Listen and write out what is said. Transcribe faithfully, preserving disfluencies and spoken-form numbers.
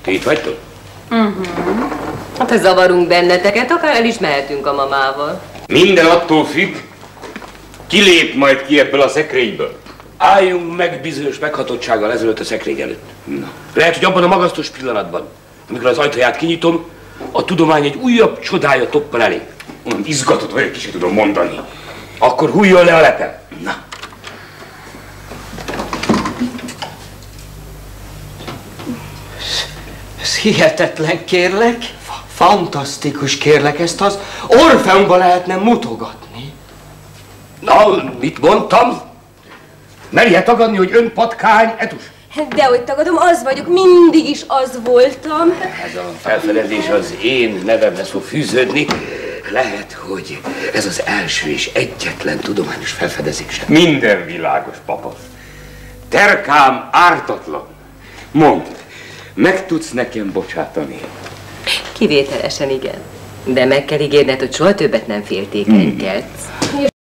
Ti itt vagytok? Uh-huh. Hát ha zavarunk benneteket, akár el is mehetünk a mamával. Minden attól függ, ki lép majd ki ebből a szekrényből. Álljunk meg bizonyos meghatottsággal ezelőtt a szekrény előtt. Na. Lehet, hogy abban a magasztos pillanatban, amikor az ajtaját kinyitom, a tudomány egy újabb csodája toppal elé. Olyan izgatott vagyok, ki sem tudom mondani. Akkor hújjon le a lepel. Na. Ez hihetetlen, kérlek. Fantasztikus, kérlek, ezt az Orfeumban lehetne mutogatni. Na, mit mondtam? Merje tagadni, hogy ön patkány etus? Dehogy tagadom, az vagyok, mindig is az voltam. Ez a felfedezés az én nevemhez fog fűződni. Lehet, hogy ez az első és egyetlen tudományos felfedezésem. Minden világos, papa. Terkám ártatlan. Mondd, meg tudsz nekem bocsátani? Kivételesen igen. De meg kell ígérned, hogy soha többet nem féltékenykedsz.